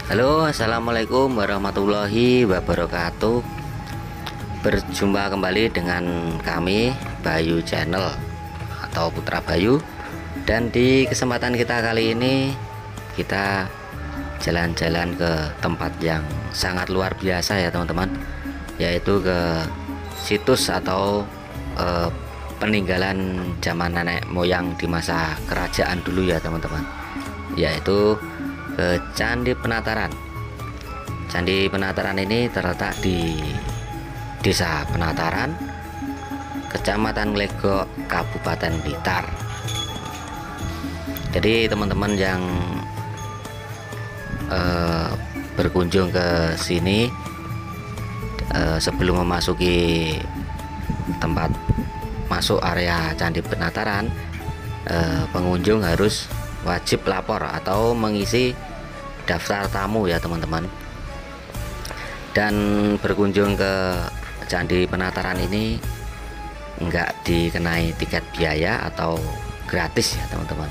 Halo, assalamualaikum warahmatullahi wabarakatuh. Berjumpa kembali dengan kami Bayu Channel atau Putra Bayu. Dan di kesempatan kita kali ini kita jalan-jalan ke tempat yang sangat luar biasa ya teman-teman, yaitu ke situs atau peninggalan zaman nenek moyang di masa kerajaan dulu ya teman-teman, yaitu ke Candi Penataran. Candi Penataran ini terletak di Desa Penataran, Kecamatan Glegok, Kabupaten Blitar. Jadi teman-teman yang berkunjung ke sini, sebelum memasuki tempat masuk area Candi Penataran, pengunjung harus wajib lapor atau mengisi daftar tamu ya teman-teman. Dan berkunjung ke Candi Penataran ini enggak dikenai tiket biaya atau gratis ya teman-teman.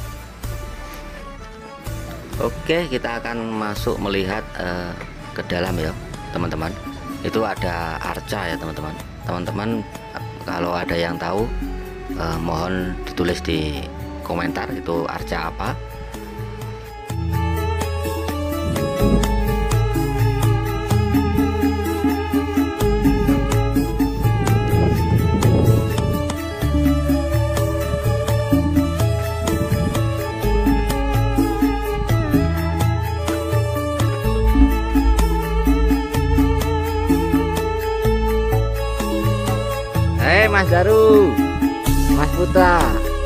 Oke, kita akan masuk melihat ke dalam ya teman-teman. Itu ada arca ya teman-teman. Teman-teman kalau ada yang tahu, mohon ditulis di komentar itu arca apa. Mas Daru, Mas Putra.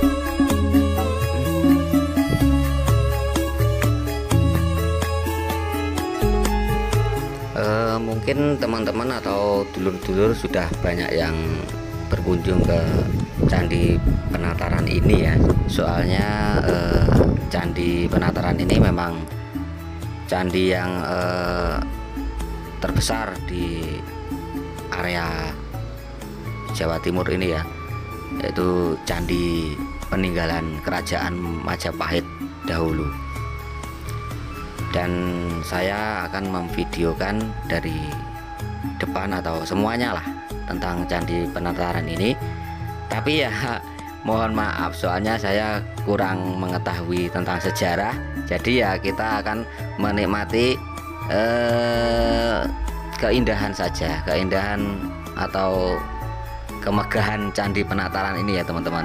Mungkin teman-teman atau dulur-dulur sudah banyak yang berkunjung ke Candi Penataran ini ya. Soalnya Candi Penataran ini memang candi yang terbesar di area Jawa Timur ini ya, yaitu candi peninggalan kerajaan Majapahit dahulu. Dan saya akan memvideokan dari depan atau semuanya lah tentang Candi Penataran ini. Tapi ya mohon maaf, soalnya saya kurang mengetahui tentang sejarah. Jadi ya kita akan menikmati keindahan saja, keindahan atau kemegahan Candi Penataran ini ya teman-teman.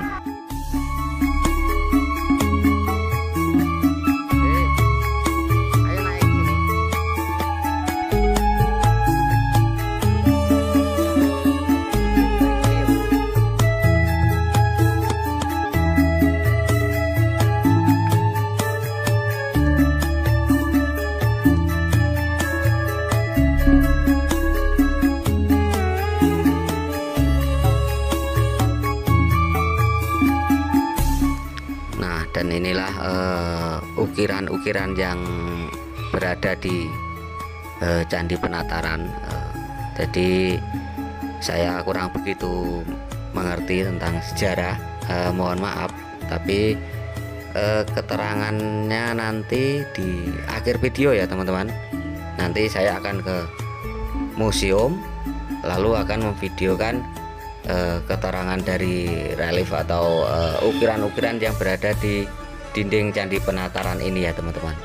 Dan inilah ukiran-ukiran yang berada di Candi Penataran. Jadi saya kurang begitu mengerti tentang sejarah, mohon maaf. Tapi keterangannya nanti di akhir video ya teman-teman. Nanti saya akan ke museum, lalu akan memvideokan keterangan dari relief atau ukiran-ukiran yang berada di dinding Candi Penataran ini ya teman-teman.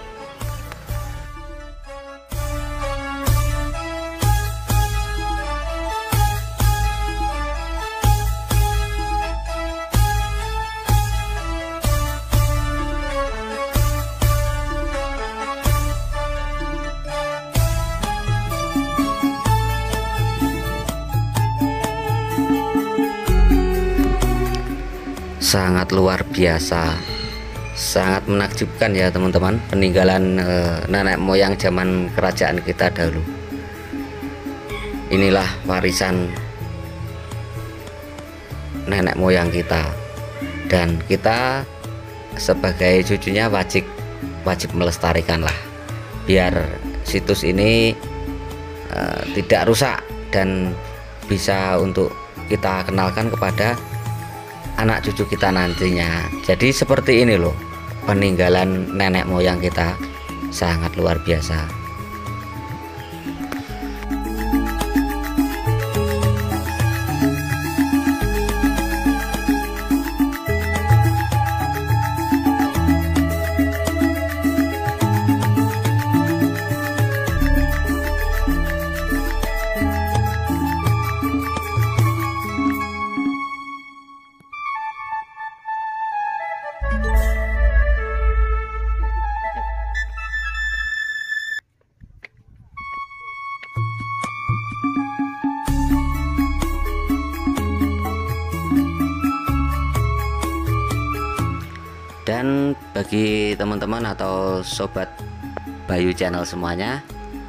Sangat luar biasa, sangat menakjubkan ya teman-teman, peninggalan nenek moyang zaman kerajaan kita dahulu. Inilah warisan nenek moyang kita, dan kita sebagai cucunya wajib melestarikan lah, biar situs ini tidak rusak dan bisa untuk kita kenalkan kepada anak cucu kita nantinya. Jadi seperti ini loh peninggalan nenek moyang kita sangat luar biasa. Dan bagi teman-teman atau sobat Bayu Channel semuanya,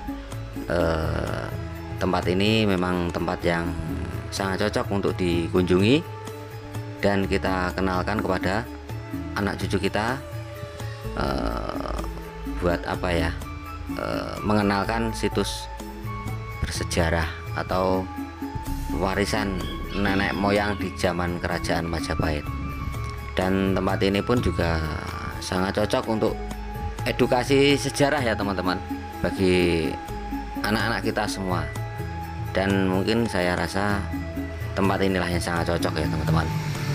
tempat ini memang tempat yang sangat cocok untuk dikunjungi dan kita kenalkan kepada anak cucu kita, buat apa ya, mengenalkan situs bersejarah atau warisan nenek moyang di zaman kerajaan Majapahit. Dan tempat ini pun juga sangat cocok untuk edukasi sejarah ya teman-teman, bagi anak-anak kita semua. Dan mungkin saya rasa tempat inilah yang sangat cocok ya teman-teman.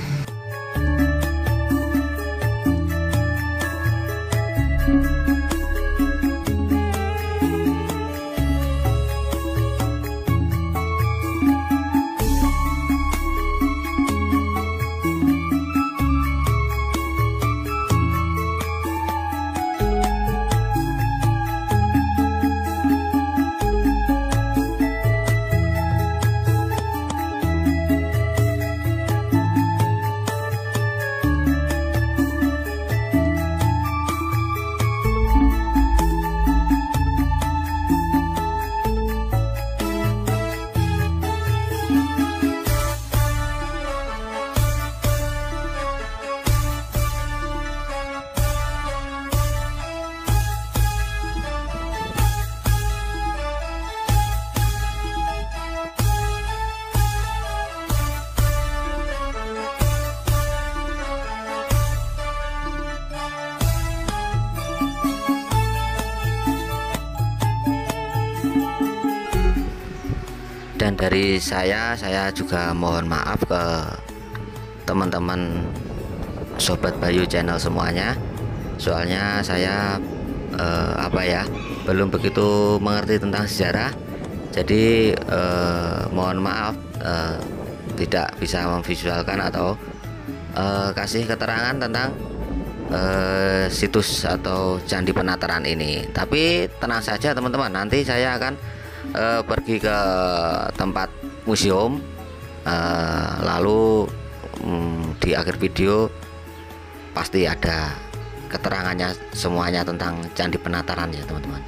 Dan dari saya juga mohon maaf ke teman-teman sobat Bayu Channel semuanya, soalnya saya belum begitu mengerti tentang sejarah, jadi mohon maaf tidak bisa memvisualkan atau kasih keterangan tentang situs atau Candi Penataran ini. Tapi tenang saja teman-teman, nanti saya akan pergi ke tempat museum, lalu di akhir video pasti ada keterangannya semuanya tentang Candi Penataran ya teman-teman.